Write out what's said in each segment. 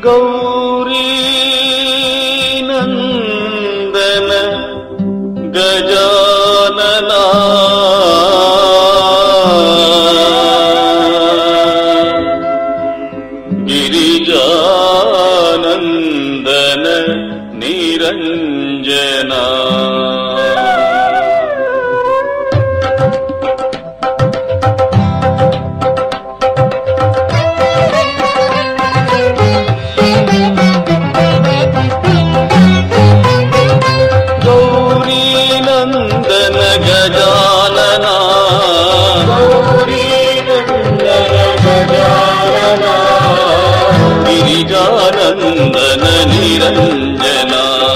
ಗೌರಿ ನಂದನ ಗಜಾನನ ಗಿರಿಜಾನಂದನ ನಿರಂಜನ ಗಜಾನನ ಗಿರಿಜಾನಂದನ ನಿರಂಜನ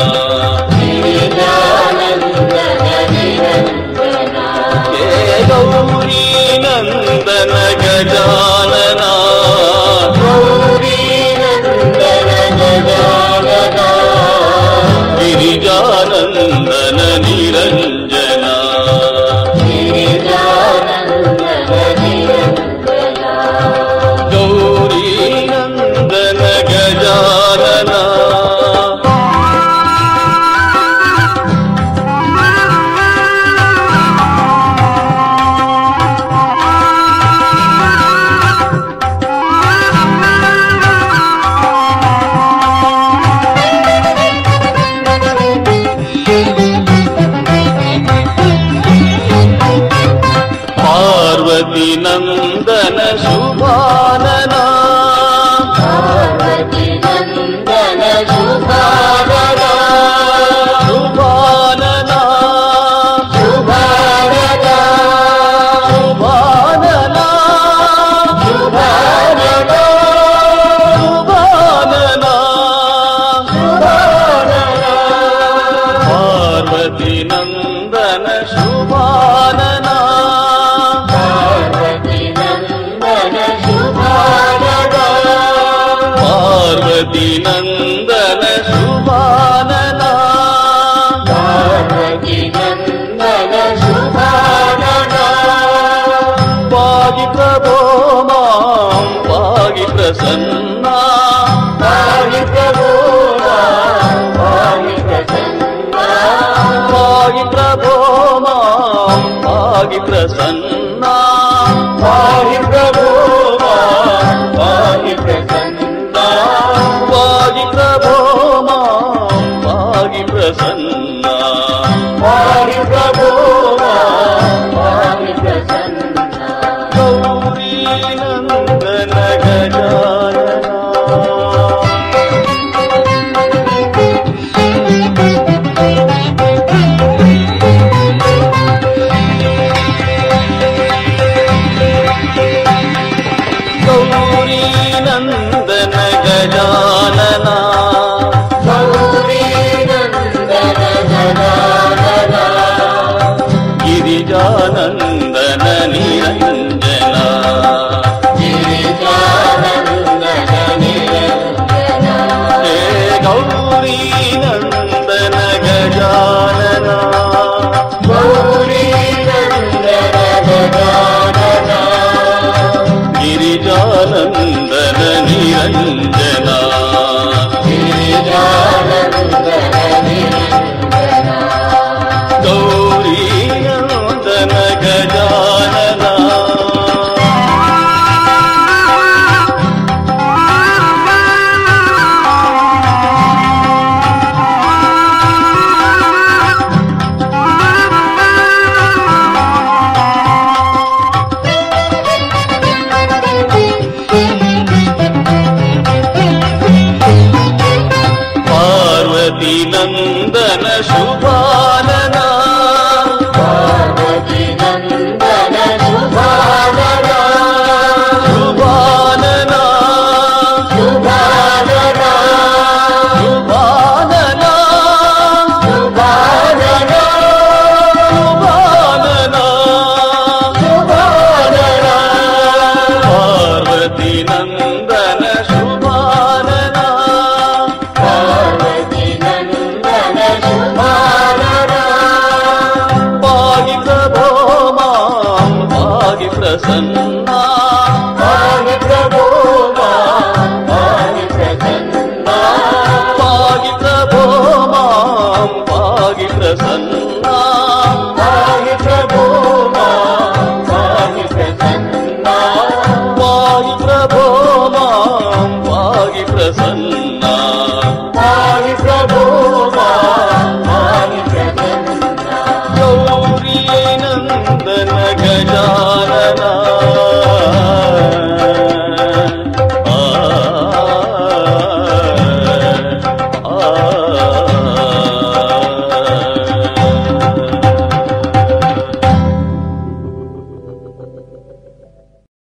ಹೇ ಗೌರಿ ನಂದನ ಗಜಾನನ ಗಿರಿಜಾನಂದನ ನಿರಂಜನ ಗೌರಿ ನಂದನ ಗಜಾನನ ಪಾರ್ವತಿ ನಂದನ ಶುಭಾನನ ಶುಭಾನನ ಶುಭಾನನ ಪಾರ್ವತಿ ನಂದನ ಶುಭಾನನ ಪಾರ್ವತಿ ನಂದನ ಶುಭಾನನ ಪಾಗಿ ಪ್ರಭೋ ಮಾಂ ಪಾಗಿ ಪ್ರಸನ್ನ ಪಾಗಿ ಪ್ರಭೋ ಪಾಗಿ ಪ್ರಭೋ ಮಾಂ ಪಾಗಿ ಪ್ರಸನ್ನ ಪಾಗಿ ಪ್ರಭೋ ಪಾಗಿ ಪ್ರಸನ್ನ ಪಾಗಿ ಪ್ರಭೋ ಪಾಗಿ ಪ್ರಸನ್ನ ಪಾಗಿ ಪ್ರಭೋ ಪಾಗಿ ಪ್ರಸನ್ನ ಗೌರಿ ನಂದನ ಗಜಾನನ ಗೌರಿ ನಂದನ ಗಜಾನನ ಗಿರಿಜಾನಂದನ ನಿರಂಜನ ಹೇ ಗೌರಿ ನಂದನ ಗಜಾನನ ಗಿರಿಜಾನಂದನ ನಿರಂಜನ ಗೌರಿ ನಂದನ ಗಜಾನನ ಪಾರ್ವತಿ ನಂದನ ಶುಭಾನನ ಶುಭಾನನ ಶುಭಾನನ ಪಾರ್ವತಿ ನಂದನ ಶುಭಾನನ ಸನ್ನ